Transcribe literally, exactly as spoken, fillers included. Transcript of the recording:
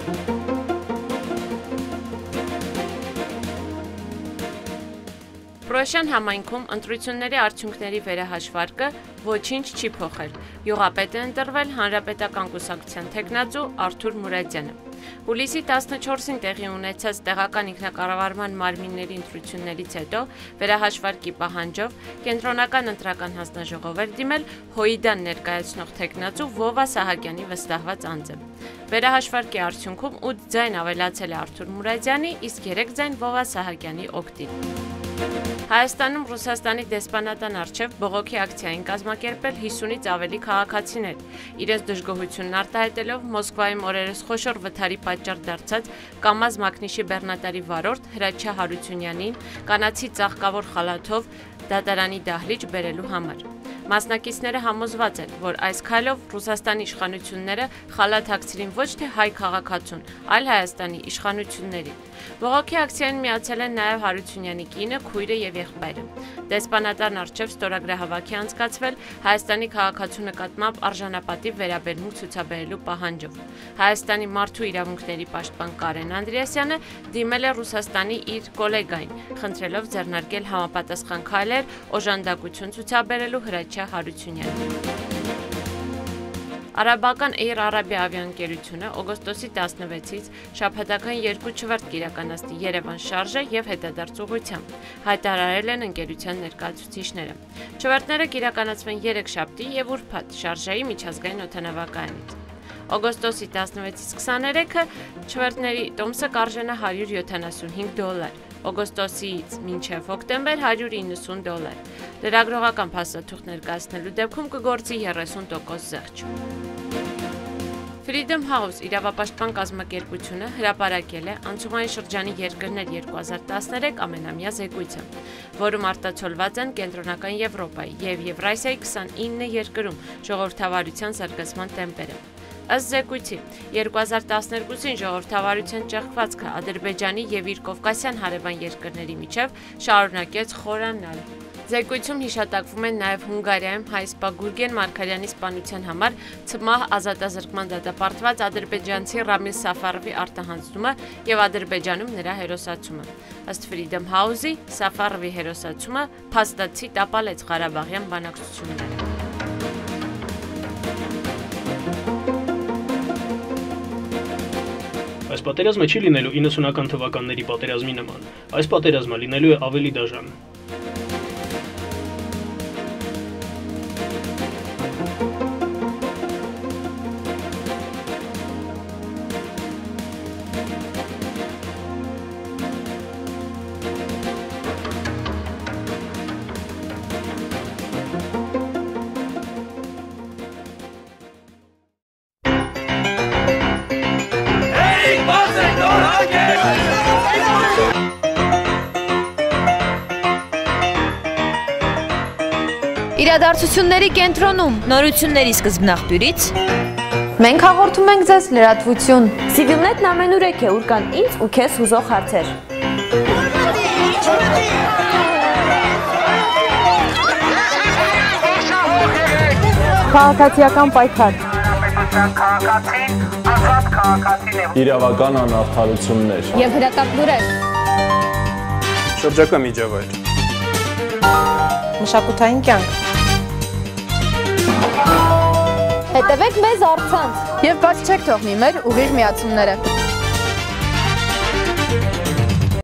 Պռոշյան համայնքում ընտրությունների արդյունքների վերահաշվարկը ոչինչ չի փոխել։ Յուղապետ է ընտրվել հանրապետական կուսակցության թեկնածու Արթուր Մուրադյանը։ Հուլիսի տասնչորսին տեղի ունեցած տեղական ինքնակառավարման մարմինների ընտրություններից հետո վերահաշվարկի պահանջով կենտրոնական ընտրական հանձնաժողով էր դիմել Հոիդան ներկայացնող թեկնածու Վովա Սահակյանի վստահված անձը։ Վերահաշվարկի արդյունքում ութ ձայն ավելացել է Արթուր Մուրադյանի, իսկ երեք ձայն Վովա Սահակյանի օգտին։ Հայաստանում Ռուսաստանի դեսպանատան առաջ Բողոքի ակցիային կազմակերպել հիսունից ավելի քաղաքացիներ, իրենց դժգոհությունն արտահայտելով Մոսկվայում օրերս խոշոր վթարի պատճառ դարձած Կամազ մակնիշի բեռնատարի վարորդ Հրաչյա Հարությունյանին կանացի ծաղկավոր խալաթով դատարանի դահլիճ բերելու համար։ Մասնակիցները համոզված են, որ այս քայլով Ռուսաստանի իշխանությունները խալաթ հագցրին ոչ թե հայ քաղաքացուն, այլ Հայաստանի իշխանություններին։ Բողոքի ակցիային միացել են նաև Հարությունյանի կինը, քույրը եւ եղբայրը։ Դեսպանատան առջև ստորագրահավաքի անցկացվել Հայաստանի քաղաքացու նկատմամբ արժանապատիվ վերաբերմունք ցուցաբերելու պահանջով։ Հայաստանի մարդու իրավունքների պաշտպան Կարեն Անդրեասյանը դիմել է Ռուսաստանի իր գոլեգային, խնդրելով ձեռնարկել համապատասխան քայլեր օժանդակություն ցուցաբերելու Հրաչյա Հարությունյանին։ Արաբական Էյր Արաբիայով ընկերությունը օգոստոսի տասնվեցից շաբաթական երկու չվերթ կիրականացնի Երևան Շարժա եւ հետադարձ ուղղությամբ, հայտարարել են ընկերության ներկայացուցիչները։ Չվերթները կիրականացվեն երեքշաբթի եւ ուրբաթ Շարժայի միջազգային օդանավակայանից։ Օգոստոսի տասնվեցից քսաներեքը չվերթների տոմսը կարժենա հարյուր յոթանասունհինգ դոլար, օգոստոսից մինչև հոկտեմբեր հարյուր իննսուն դոլար։ Լրագրողական փաստաթուղթ ներկայացնելու դեպքում կգործի երեսուն տոկոս զեղչ։ Freedom House իրավապաշտպան կազմակերպությունը հրապարակել է անցումային շրջանի երկրներ երկու հազար տասներեք ամենամյա զեկույցը, որում արտացոլված են կենտրոնական Եվրոպայի եւ Եվրասիայի քսանինը երկրում ժողովրդավարության զարգացման տեմպերը։ Ըստ զեկույցի, երկու հազար տասներկուսին ժողովրդավարության ճեղքվածքը Ադրբեջանի եւ իր կովկասյան հարևան երկրների միջև շարունակեց խորանալ։ Զեկույցում հիշատակվում են նաև Հունգարիայում հայ սպա Գուրգեն Մարգարյանի սպանության համար ցմահ ազատազրկման դատապարտված ադրբեջանցի Ռամիլ Սաֆարովի արտահանձնումը եւ Ադրբեջանում նրա հերոսացումը։ Ըստ Freedom House-ի, Սաֆարովի հերոսացումը փաստացի տապալեց Ղարաբաղյան բանակցությունները։ Այս պատերազմը չի լինելու իննսունական թվականների պատերազմի նման, այս պատերազմը լինելու է ավելի դաժան։ Իրադարձությունների կենտրոնում նորությունների սկզբնաղբյուրից մենք հաղորդում ենք ձեզ լրատվություն։ CivilNet-ն ամենուրեք է, ուր կան ինձ ու քեզ հուզող հարցեր։ Քաղաքացիական պայքար։ Իրավական անարդարություններ եւ հրատապ լուրեր։ Շրջակա միջավայր։ Մշակութային կյանք։ Հետևեք մեզ առցանց եւ բաց չեք թողնի մեր ուղիղ միացումները։